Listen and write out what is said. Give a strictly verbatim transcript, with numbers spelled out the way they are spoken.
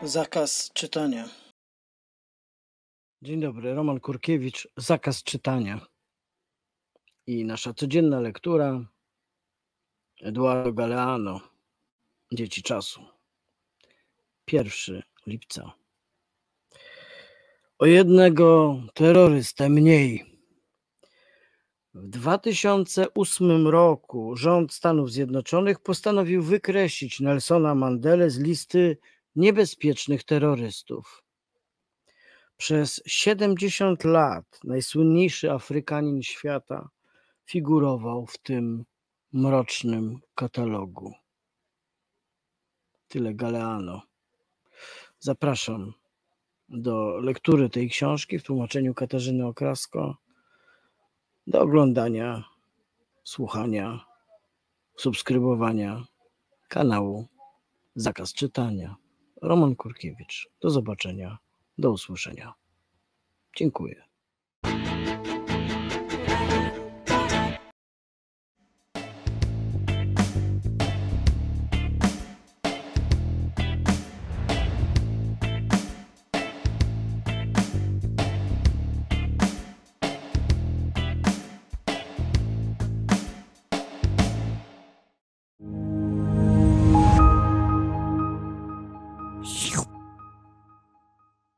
Zakaz czytania. Dzień dobry, Roman Kurkiewicz, Zakaz czytania. I nasza codzienna lektura Eduardo Galeano, Dzieci czasu. pierwszego lipca. O jednego terrorystę mniej. W dwa tysiące ósmym roku rząd Stanów Zjednoczonych postanowił wykreślić Nelsona Mandelę z listy niebezpiecznych terrorystów. Przez siedemdziesiąt lat najsłynniejszy Afrykanin świata figurował w tym mrocznym katalogu. Tyle Galeano. Zapraszam do lektury tej książki w tłumaczeniu Katarzyny Okrasko, do oglądania, słuchania, subskrybowania kanału Zakaz Czytania. Roman Kurkiewicz. Do zobaczenia, do usłyszenia. Dziękuję.